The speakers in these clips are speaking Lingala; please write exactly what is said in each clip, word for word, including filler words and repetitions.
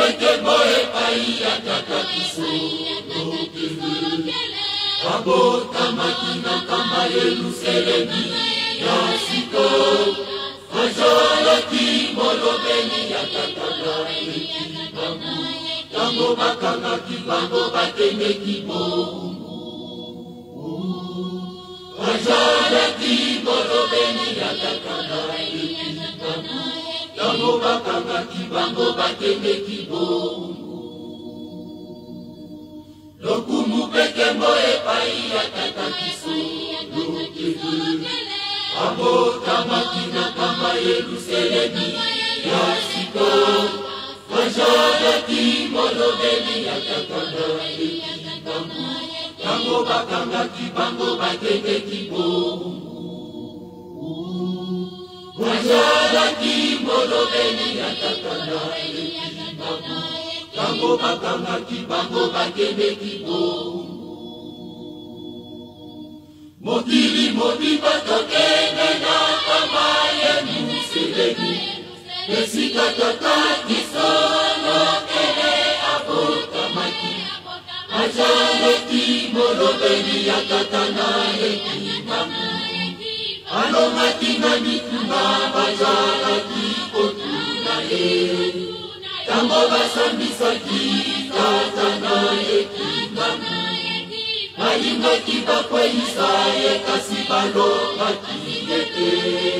pekemo epai ya tata kisolokele abota makina kama yeluselemi ya siko azalaki molobeli ya tata ekibango tango bakangaki bango bakendeki bongo azalaki molobeli ya tata ekibango tango bakangaki bango bakendeki bongo lokumu pekemo epai ya tata kisolokele abota makina kama yeluselemi ya siko azalaki molobeli ya tata ekibango tango bakangaki bango bakendeki bongo azalaki molobeli ya tata ekibango tango bakangaki bango bakendeki bongo mokili mobimba tokende na kama yeluselemi esika tata kisolokele abotamaki azalaki molobeli ya tata na ekibango alongaki na mituna bazalaki kotuna ye tango basambisaki tata na ekibango balingaki bakweyisa ye kasi balongaki ete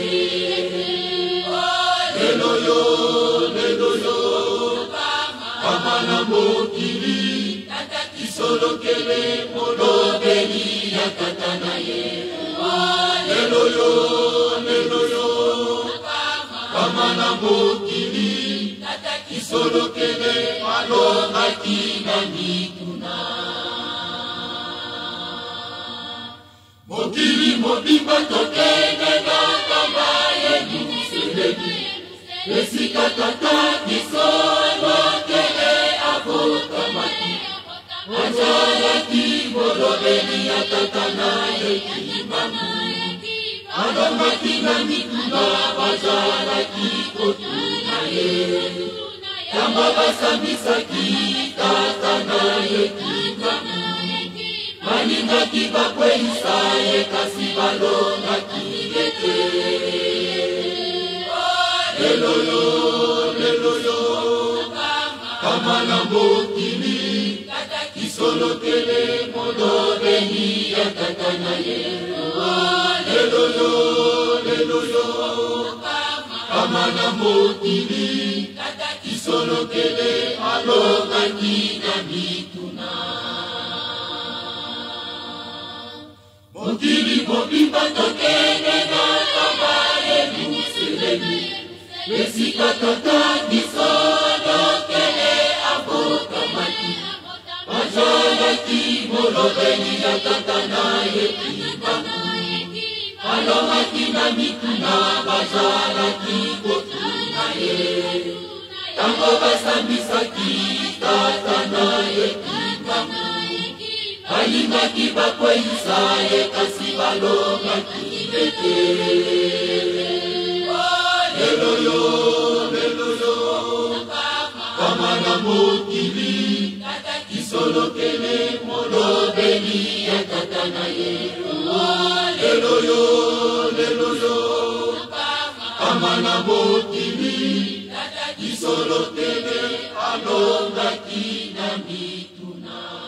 lelo yo lelo yo kama na mokili kisolokele molobeli ya tata na ye lelo yo lelo yo kama na mokili kisolokele alongaki na mituna mokili mobimba tokende na kama yeluselemi esika tata kisolokele abotamaki azalaki molobeli ya tata na ekibango alongaki na mituna bazalaki kotuna ye tango basambisaki tata na ekibango balingaki bakweyisa ye kasi balongaki ete lelo yo lelo yo kama na mokili kisolokele molobeli ya tata na ye lelo yo lelo yo kama na mokili kisolokele alongaki na mituna mokili mobimba tokende na kama yeluselemi esika tata kisolokele abotamaki azalaki molobeli ya tata na ekibango alongaki na mituna bazalaki kotuna ye tango basambisaki tata na ekibango balingaki bakweyisa ye kasi balongaki ete lelo yo lelo yo kama na mokili kisolokele molobeli ya tata na ye lelo yo lelo yo kama na mokili kisolokele alongaki na mituna